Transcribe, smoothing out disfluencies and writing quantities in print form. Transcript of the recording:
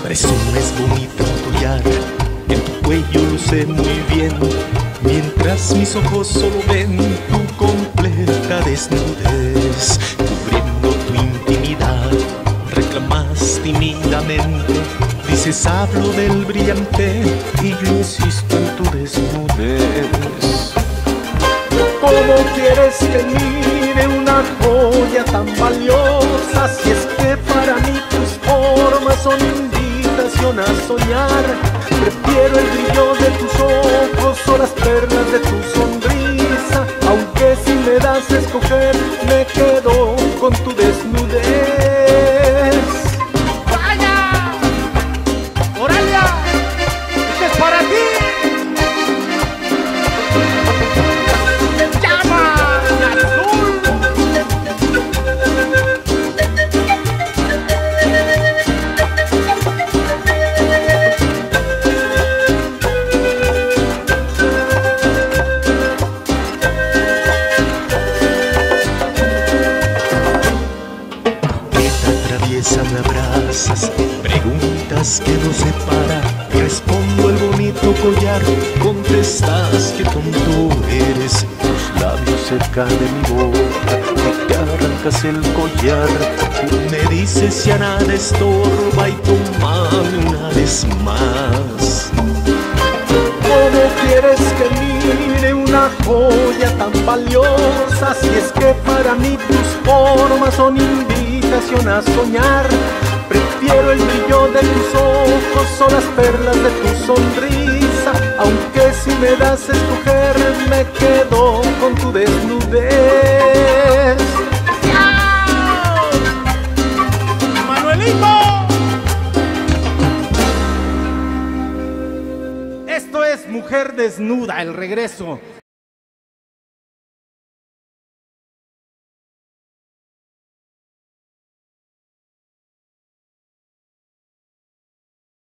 Presumes bonito un collar, en tu cuello luce muy bien, mientras mis ojos solo ven tu completa desnudez. Cubriendo tu intimidad, reclamas tímidamente, dices hablo del brillante y yo insisto en tu desnudez. ¿Cómo quieres que mire una joya tan valiosa? Si es que para mí tus formas son invitación a soñar. Prefiero el brillo de tus ojos o las perlas de tu sonrisa, aunque si me das a escoger me quedo con tu desnudez. ¡Vaya! ¡Oralia! ¡Este es para ti! Me abrazas, preguntas que nos separa, respondo el bonito collar, contestas que tonto eres, tus labios cerca de mi boca, y te arrancas el collar, me dices si a nada estorba y tomame una vez más. ¿Cómo quieres que mire una joya tan valiosa? Si es que para mí tus formas son invitación a soñar. Prefiero el brillo de tus ojos o las perlas de tu sonrisa, aunque si me das a escoger me quedo con tu desnudez. ¡Manuelito! Esto es Mujer Desnuda, el regreso.